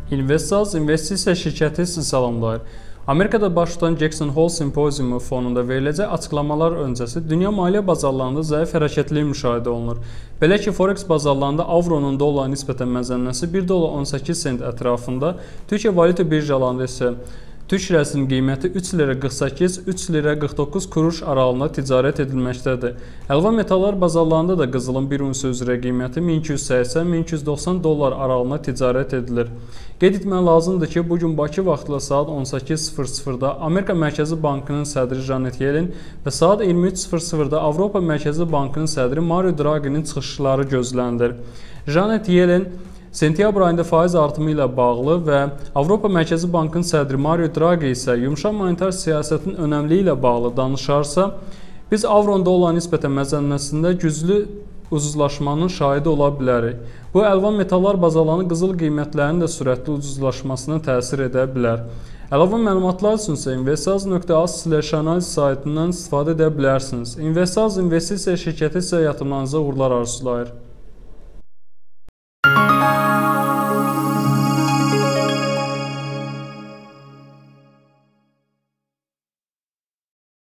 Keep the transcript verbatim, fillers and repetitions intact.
Investors investisiya şirkəti sizi salamlayır. Amerikada baş tutan Jackson Hole simpoziumu fonunda veriləcək açıqlamalar öncəsi dünya maliyyə bazarlarında zəif hərəkətlilik müşahidə olunur. Belə ki, Forex bazarlarında avronun dollara nisbətən məzənnəsi bir dollar on səkkiz sent ətrafında, Türkiyə valyuta birjalarında isə Türk lirəsinin qiyməti üç lira qırx səkkiz - üç lira qırx doqquz kuruş aralığında ticarət edilməkdədir. Əlvan metallar bazarlarında da qızılın bir unsiya üzrə qiyməti min iki yüz səksən - min iki yüz doxsan dollar aralığında ticarət edilir. Qeyd etmək lazımdır ki, bugün Bakı vaxtı saat on səkkiz sıfır sıfırda Amerika Mərkəzi Bankının sədri Janet Yellen və saat iyirmi üç sıfır sıfırda Avropa Mərkəzi Bankının sədri Mario Draghi'nin çıxışları gözlənilir. Janet Yellen sentyabr ayında faiz artımı ilə bağlı və Avropa Mərkəzi Bankının sədri Mario Draghi isə yumşaq monetar siyasətin önəmliyi ilə bağlı danışarsa, biz avron dollar nisbətən məzənnəsində güclü ucuzlaşmanın şahidi ola bilərik. Bu, əlvan metallar bazarlarının qızıl qiymətlərinin də sürətli ucuzlaşmasına təsir edə bilər. Əlavə məlumatlar üçün isə investors nöqtə az slash analiz saytından istifadə edə bilərsiniz. Investors investisiya şirkəti sizə yatırımlarınıza uğurlar arzulayır.